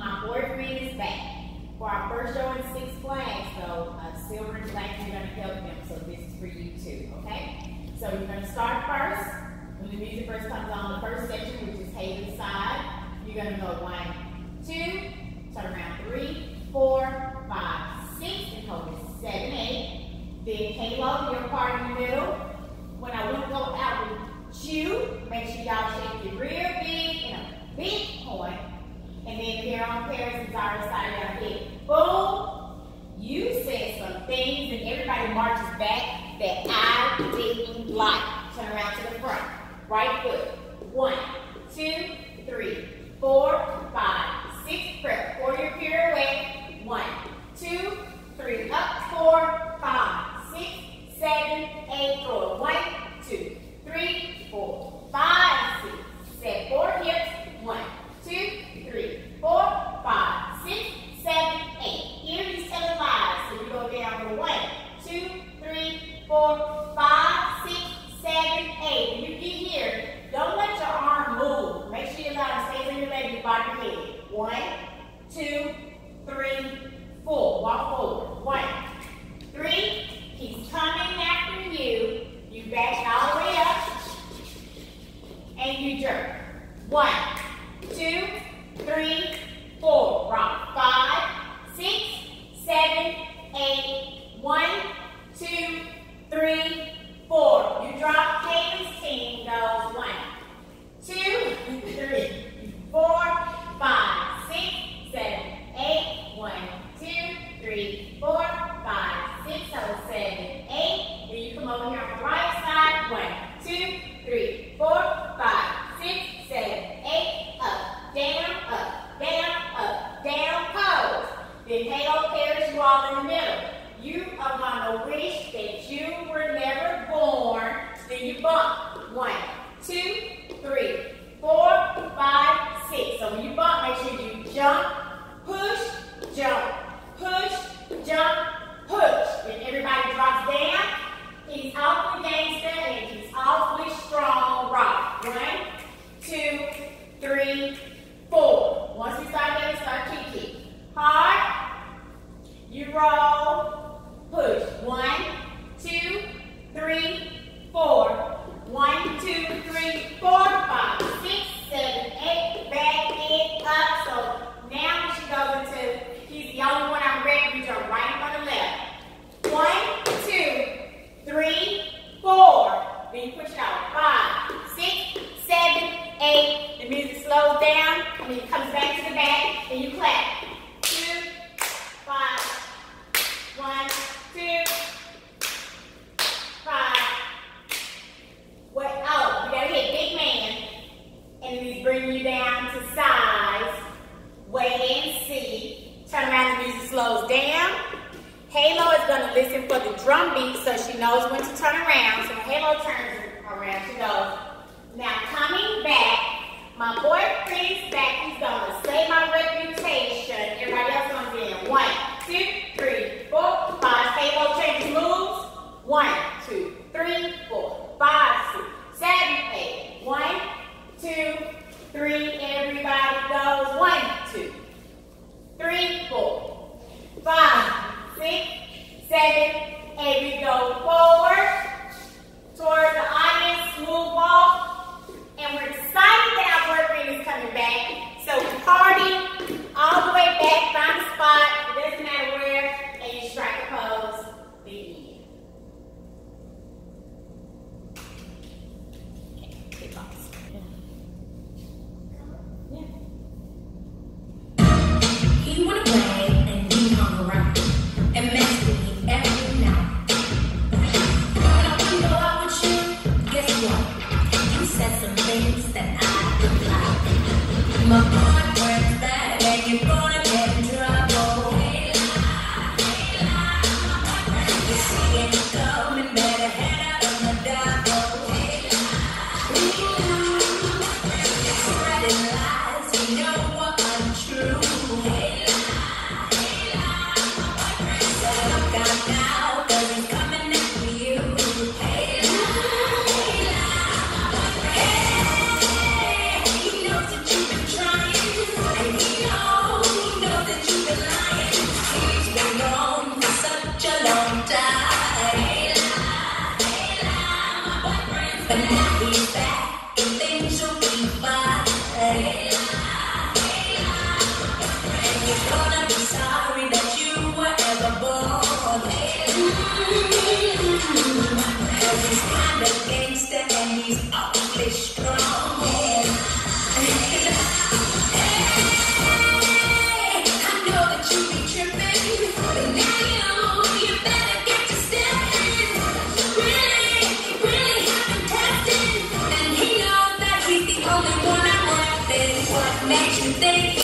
my boyfriend is back. For our first show in Six Flags, though, Silver and Black, you're going to help them, so this is for you too, okay? So you're going to start first. When the music first comes on, the first section, which is Haven's side, you're going to go 1, 2, turn around 3, 4, 5, 6, and hold it 7, 8. Then Halo, your part in the middle. When I will go out with you, make sure y'all shake it real big in a big point. And then here on Paris is our side of your head. Boom. You said some things and everybody marches back that I didn't like. Turn around to the front. Right foot. 1, 2, 3, 4, 5, 6. Prep for your pirouette. 1, 2, 3. Up. 4, 5, 6, 7, 8. Throw it. 1, 2, 3, 4, 5, 6. Set 4 hips. 1, 2, 3, 4, 5, 6, 7, 8. Earpiece telling lies. So you go down to 1, 2, 3, 4, 5, 6, 7, 8. When you get here, don't let your arm move. Make sure your leg stays on your leg, your body head. 1, 2, 3, 4. Walk forward. 1, 3. He's coming after you. You back all the way up. And you jerk. 1, 2, 3, 4. Rock. 5, 6, 7, 8. 1, 2, 3, 4. You drop. Haven's team goes 1, 2, 3, 4, 5, 6, 7, 8. 1, 2, 3, 4, 5, 6, 7, 8. Then you come over here on the right side. 1, 2, 3, 4, 5, 6, 7, 8. Up, down, up, down, up, down, pose. Then Halo Paris, you all in the middle. You are going to wish that you were never born. Then you bump. 1, 2, 3, 4, 5, 6. So when you bump, make sure you jump, push, jump, push, jump, push. Then everybody drops down. He's awfully gangster and he's awfully strong rock. 1, 2, 3, 4. Once we start there, we start kick. Hard. You roll. Push. 1, 2, 3, 4. 1, 2, 3, 4, 5, 6, 7, 8. Back it up. So now when she goes into, he's the only one I'm ready. You jump right in front of the left. 1, 2, 3, 4. Then you push it out. 5, 6, 7, 8. The music slows down, and then it comes back to the back, and you clap. 2, 5, 1, 2, 5. What? Oh, you gotta hit big man, and then he's bringing you down to size. Wait and see. Turn around, the music slows down. Halo is going to listen for the drum beat so she knows when to turn around. So when Halo turns around, she goes, now coming back, my boyfriend is back. He's going to save my reputation. Everybody else going to be in 1, 2, 3, 4, 5. Halo changes moves. 1, 2, 3, 4, 5, 6, 7, 8. 1, 2, 3. Everybody goes 1, 2, 3, 4, 5, 6, 7, 8. We go forward toward the audience, smooth walk, and we're excited that our boyfriend is coming back. So we party all the way back, find a spot, it doesn't matter where, and you strike a pose. The end. Okay, big box. Yeah. He wanna play and he hung around and messed with me every night. When I wanna go out with you, guess what? You said some things that I didn't like. My boyfriend's back and you're gonna get in trouble. You see it coming, better head out on the double. Spreading lies, you know what untrue. Now, 'cause he's coming after you. Hey, he knows that you've been trying. but now he's back and things will be fine. And you're gonna be sorry that you were ever born. Cause he's kind of gangster and he's awfully strong. Hey, I know that you be tripping, but now you better get to stepping. Really have been tested, and he knows that he's the only one I'm worth. What makes you think